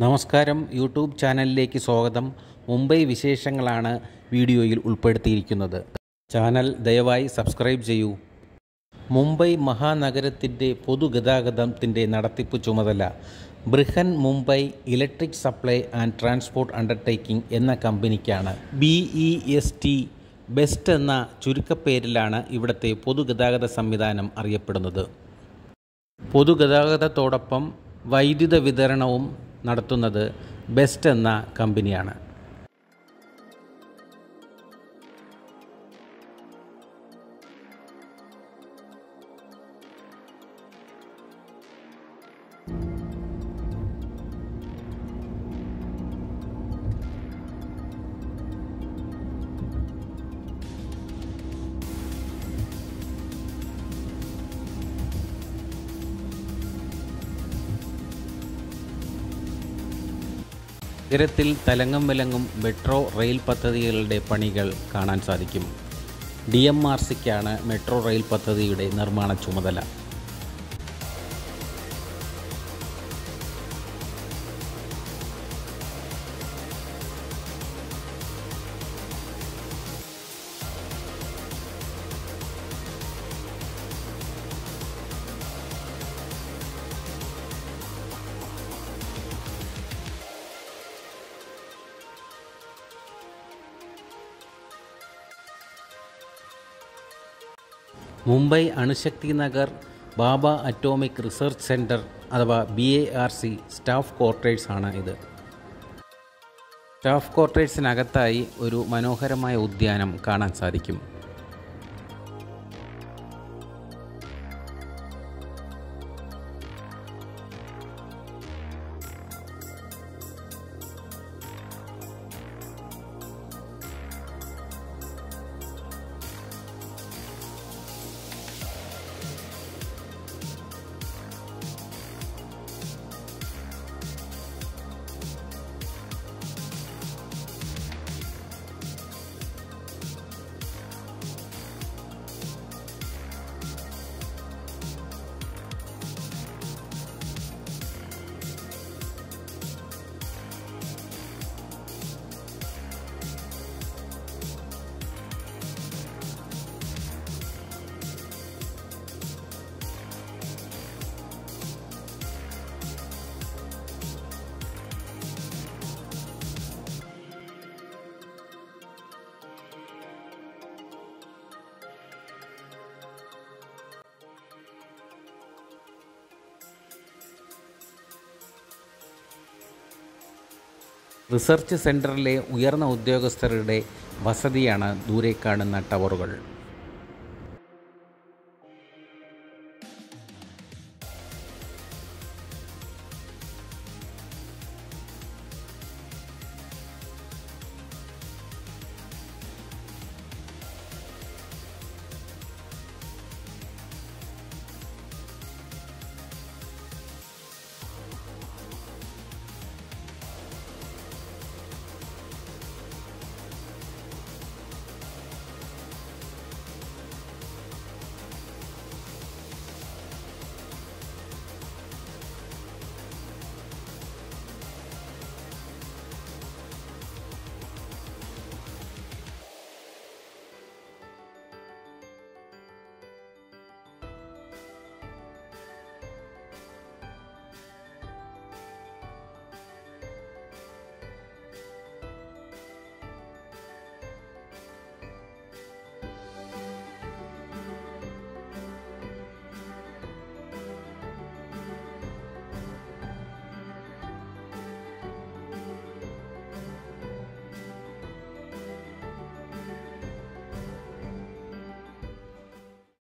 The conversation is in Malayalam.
നമസ്കാരം, യൂട്യൂബ് ചാനലിലേക്ക് സ്വാഗതം. മുംബൈ വിശേഷങ്ങളാണ് വീഡിയോയിൽ ഉൾപ്പെടുത്തിയിരിക്കുന്നത്. ചാനൽ ദയവായി സബ്സ്ക്രൈബ് ചെയ്യൂ. മുംബൈ മഹാനഗരത്തിൻ്റെ പൊതുഗതാഗതത്തിൻ്റെ നടത്തിപ്പ് ചുമതല Brihan Mumbai electric supply and transport undertaking എന്ന കമ്പനിക്കാണ്. BEST ബെസ്റ്റ് എന്ന ചുരുക്കപ്പേരിലാണ് ഇവിടുത്തെ പൊതുഗതാഗത സംവിധാനം അറിയപ്പെടുന്നത്. പൊതുഗതാഗതത്തോടൊപ്പം വൈദ്യുത വിതരണവും നടത്തുന്നത് ബെസ്റ്റ് എന്ന കമ്പനിയാണ്. നഗരത്തിൽ തലങ്ങും വിലങ്ങും മെട്രോ റെയിൽ പദ്ധതികളുടെ പണികൾ കാണാൻ സാധിക്കും. DMRCക്കാണ് മെട്രോ റെയിൽ പദ്ധതിയുടെ നിർമ്മാണ ചുമതല. Mumbai Anushakti Nagar Bhabha atomic research centre അഥവാ BARC സ്റ്റാഫ് ക്വാർട്ടേഴ്സ് ആണ് ഇത്. സ്റ്റാഫ് ക്വാർട്ടേഴ്സിനകത്തായി ഒരു മനോഹരമായ ഉദ്യാനം കാണാൻ സാധിക്കും. റിസർച്ച് സെൻറ്ററിലെ ഉയർന്ന ഉദ്യോഗസ്ഥരുടെ വസതിയാണ് ദൂരെ കാണുന്ന ടവറുകൾ.